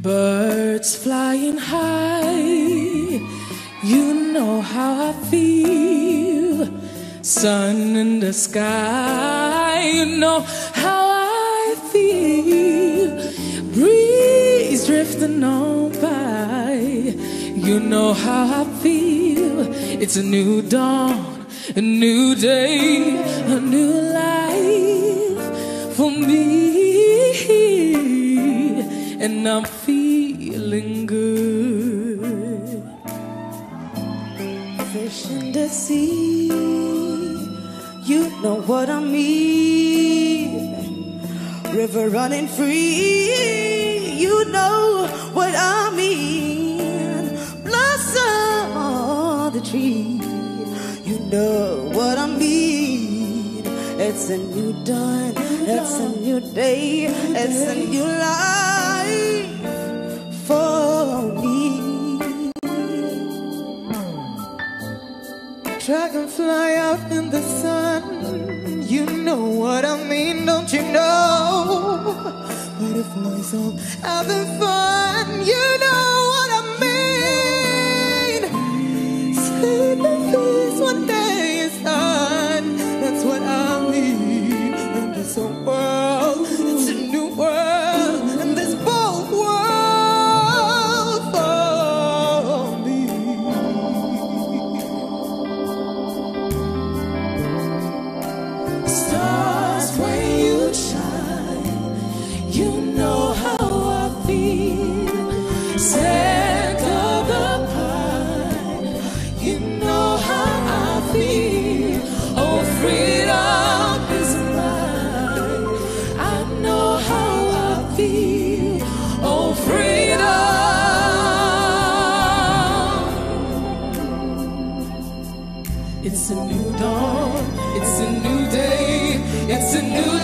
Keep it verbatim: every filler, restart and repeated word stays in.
Birds flying high, you know how I feel. Sun in the sky, you know how I feel. Breeze drifting on by, you know how I feel. It's a new dawn, a new day, a new life for me. And I'm feeling good. Fish in the sea, you know what I mean. River running free, you know what I mean. Blossom on the tree, you know what I mean. It's a new dawn, it's a new day, it's a new life for me. Dragonfly out in the sun, you know what I mean, don't you know? Butterflies all having fun, you know what I mean. Sleeping peace one day is done, that's what I mean. And it's a world, it's a new world, and this bold world for me. Stars, when you shine, you know how I feel. Scent of the pine, you know how I feel. Oh, freedom is mine, I know how I feel. Oh, freedom. It's a new dawn, it's a new day, it's a new